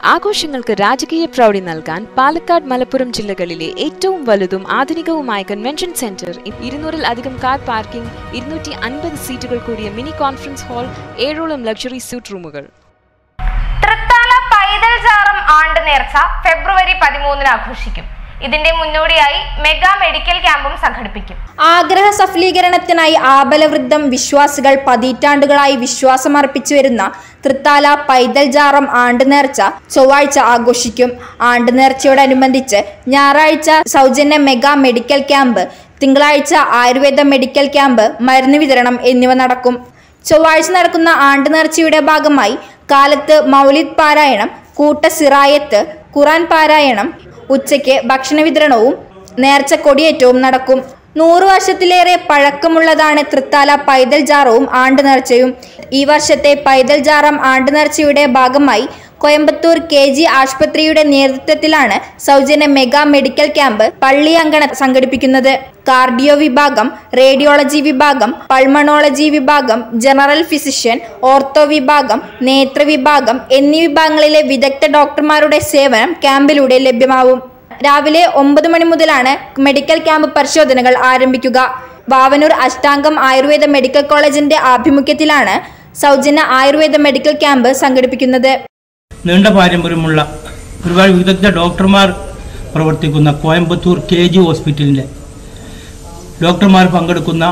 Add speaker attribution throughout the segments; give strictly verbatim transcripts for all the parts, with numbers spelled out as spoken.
Speaker 1: ആഘോഷങ്ങൾക്ക് രാജകീയ പ്രൗഢി നൽകാൻ പാലക്കാട് മലപ്പുറം ജില്ലകളിലെ ഏറ്റവും വലുതും ആധുനികവുമായ കൺവെൻഷൻ സെന്റർ, ഇരുന്നൂറിൽ അധികം കാർ പാർക്കിംഗ്, ഇരുന്നൂറ്റി അൻപത് സീറ്റുകൾ കൂടിയ മിനി കോൺഫറൻസ് ഹാൾ, ഏഴോളം ലക്ഷറി സ്യൂട്ട് റൂമുകൾ.
Speaker 2: തൃത്താല പൈതൽ ജാറം ആണ്ട് നേർച്ച ഫെബ്രുവരി പതിമൂന്നിന് ആഘോഷിക്കും. ഇതിന്റെ മുന്നോടിയായി മെഗാ മെഡിക്കൽ ക്യാമ്പും സംഘടിപ്പിക്കും.
Speaker 3: ആഗ്രഹ സഫലീകരണത്തിനായി ആബലവൃദ്ധം വിശ്വാസികൾ പതിറ്റാണ്ടുകളായി വിശ്വാസമർപ്പിച്ചു വരുന്ന തൃത്താല പൈതൽ ജാറം ആണ്ട് നേർച്ച ചൊവ്വാഴ്ച ആഘോഷിക്കും. ആണ്ട് നേർച്ചയോടനുബന്ധിച്ച് ഞായറാഴ്ച സൗജന്യ മെഗാ മെഡിക്കൽ ക്യാമ്പ്, തിങ്കളാഴ്ച ആയുർവേദ മെഡിക്കൽ ക്യാമ്പ്, മരുന്ന് വിതരണം എന്നിവ നടക്കും. ചൊവ്വാഴ്ച നടക്കുന്ന ആണ്ട് നേർച്ചയുടെ ഭാഗമായി കാലത്ത് മൗലിദ് പാരായണം, കൂട്ട സിറായത്ത്, ഖുർആൻ പാരായണം, ഉച്ചയ്ക്ക് ഭക്ഷണ വിതരണവും നേർച്ച കൊടിയേറ്റവും നടക്കും. നൂറു വർഷത്തിലേറെ പഴക്കമുള്ളതാണ് തൃത്താല പൈതൽ ജാറവും ആണ്ട് നേർച്ചയും. ഈ വർഷത്തെ പൈതൽ ജാറം ആണ്ട് നേർച്ചയുടെ ഭാഗമായി കോയമ്പത്തൂർ കെ ജി ആശുപത്രിയുടെ നേതൃത്വത്തിലാണ് സൗജന്യ മെഗാ മെഡിക്കൽ ക്യാമ്പ് പള്ളി അങ്കണ സംഘടിപ്പിക്കുന്നത്. കാർഡിയോ വിഭാഗം, റേഡിയോളജി വിഭാഗം, പൾമണോളജി വിഭാഗം, ജനറൽ ഫിസിഷ്യൻ, ഓർത്തോ വിഭാഗം, നേത്ര വിഭാഗം എന്നീ വിഭാഗങ്ങളിലെ വിദഗ്ധ ഡോക്ടർമാരുടെ സേവനം ക്യാമ്പിലൂടെ ലഭ്യമാവും. രാവിലെ ഒമ്പത് മണി മുതലാണ് മെഡിക്കൽ ക്യാമ്പ് പരിശോധനകൾ ആരംഭിക്കുക. വാവനൂർ അഷ്ടാംഗം ആയുർവേദ മെഡിക്കൽ കോളേജിന്റെ ആഭിമുഖ്യത്തിലാണ് സൗജന്യ ആയുർവേദ മെഡിക്കൽ ക്യാമ്പ് സംഘടിപ്പിക്കുന്നത്.
Speaker 4: നീണ്ട പാരമ്പര്യമുള്ള ഒരുപാട് വിദഗ്ധ ഡോക്ടർമാർ പ്രവർത്തിക്കുന്ന കോയമ്പത്തൂർ കെ ജി ഹോസ്പിറ്റലിൻ്റെ ഡോക്ടർമാർ പങ്കെടുക്കുന്ന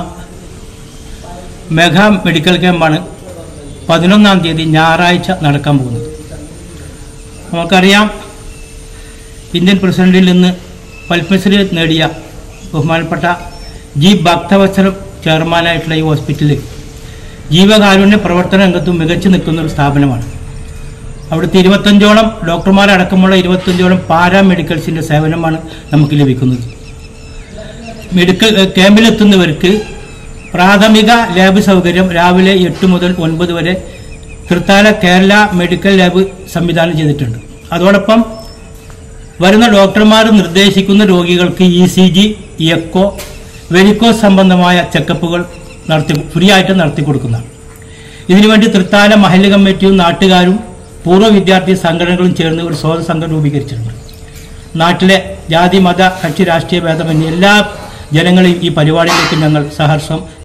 Speaker 4: മെഗാ മെഡിക്കൽ ക്യാമ്പാണ് പതിനൊന്നാം തീയതി ഞായറാഴ്ച നടക്കാൻ പോകുന്നത്. നമുക്കറിയാം, ഇന്ത്യൻ പ്രസിഡന്റിൽ നിന്ന് പത്മശ്രീ നേടിയ ബഹുമാനപ്പെട്ട ജി ഭക്തവത്സരം ചെയർമാനായിട്ടുള്ള ഈ ഹോസ്പിറ്റൽ ജീവകാരുണ്യ പ്രവർത്തന രംഗത്തും മികച്ചു നിൽക്കുന്ന ഒരു സ്ഥാപനമാണ്. അവിടുത്തെ ഇരുപത്തഞ്ചോളം ഡോക്ടർമാരടക്കമുള്ള ഇരുപത്തഞ്ചോളം പാരാമെഡിക്കൽസിൻ്റെ സേവനമാണ് നമുക്ക് ലഭിക്കുന്നത്. മെഡിക്കൽ ക്യാമ്പിലെത്തുന്നവർക്ക് പ്രാഥമിക ലാബ് സൗകര്യം രാവിലെ എട്ട് മുതൽ ഒൻപത് വരെ തൃത്താല കേരള മെഡിക്കൽ ലാബ് സംവിധാനം ചെയ്തിട്ടുണ്ട്. അതോടൊപ്പം വരുന്ന ഡോക്ടർമാർ നിർദ്ദേശിക്കുന്ന രോഗികൾക്ക് E C G, echo, varicose സംബന്ധമായ ചെക്കപ്പുകൾ നടത്തി ഫ്രീ ആയിട്ട് നടത്തി കൊടുക്കുന്നതാണ്. ഇതിനുവേണ്ടി തൃത്താല മഹല്ല് കമ്മിറ്റിയും നാട്ടുകാരും പൂർവ്വ വിദ്യാർത്ഥി സംഘടനകളും ചേർന്ന് ഒരു സ്വാഗത സംഘം രൂപീകരിച്ചിട്ടുണ്ട്. നാട്ടിലെ ജാതി, മത, കക്ഷി, രാഷ്ട്രീയ ഭേദമന്യേ എല്ലാ ജനങ്ങളെയും ഈ പരിപാടിയിലേക്ക് ഞങ്ങൾ സഹർഷം